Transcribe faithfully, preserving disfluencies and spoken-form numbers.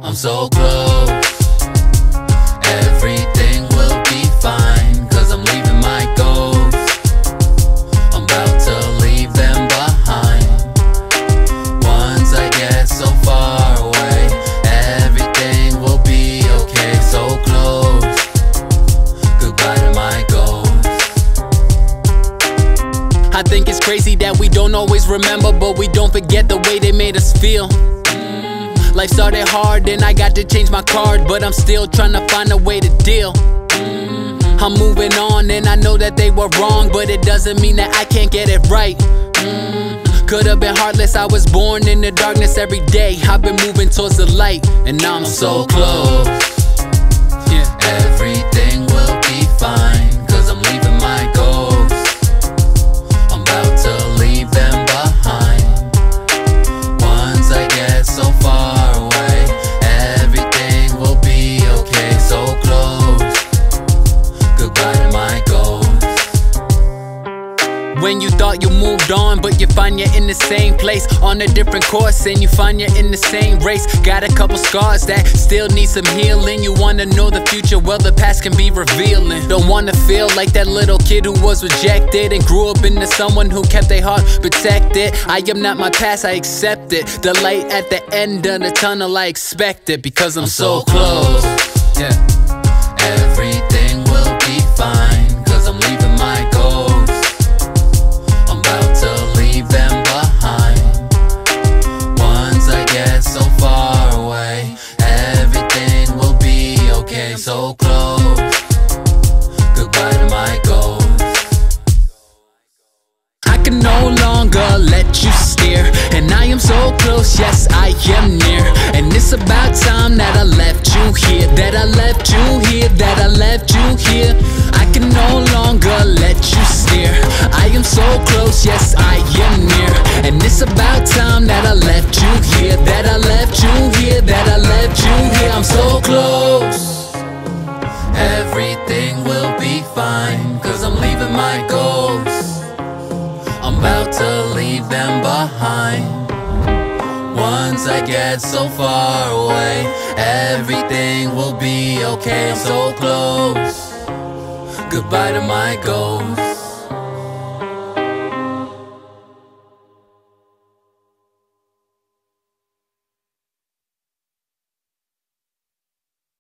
I'm so close. Everything will be fine, cause I'm leaving my goals. I'm about to leave them behind. Once I get so far away, everything will be okay. So close, goodbye to my goals. I think it's crazy that we don't always remember, but we don't forget the way they made us feel. mm. Life started hard and I got to change my card, but I'm still trying to find a way to deal. mm. I'm moving on and I know that they were wrong, but it doesn't mean that I can't get it right. mm. Could've been heartless, I was born in the darkness every day. I've been moving towards the light, and now I'm, I'm so so close. Yeah. Everything will be fine, cause I'm leaving my goals. I'm about to leave them behind. Once I get so far away, everything will be okay. So close, goodbye to my goals. When you thought you moved on, but you find you're in the same place, on a different course, and you find you're in the same race. Got a couple scars that still need some healing. You wanna know the future, well the past can be revealing. Don't wanna feel like that little kid who was rejected and grew up into someone who kept their heart protected. I am not my past, I accept it. The light at the end of the tunnel, I expect it, because I'm, I'm so so close. Yeah. Everything will be fine, cause I'm leaving my goals. I'm about to leave them behind. Once I get so far away, everything will be okay. So close, goodbye to my goals. I can no longer let you steer, and I am so close, yes I am near. And it's about time that I left you here, that I left you here, that I left you here. I can no longer let you steer. I am so close, yes I am near. And it's about time that I left you here, that I left you here, that I left you here. I'm so close. Everything will be fine, cause I'm leaving my goals. I'm about to leave them behind. Once I get so far away, everything will be okay. So close, goodbye to my goals.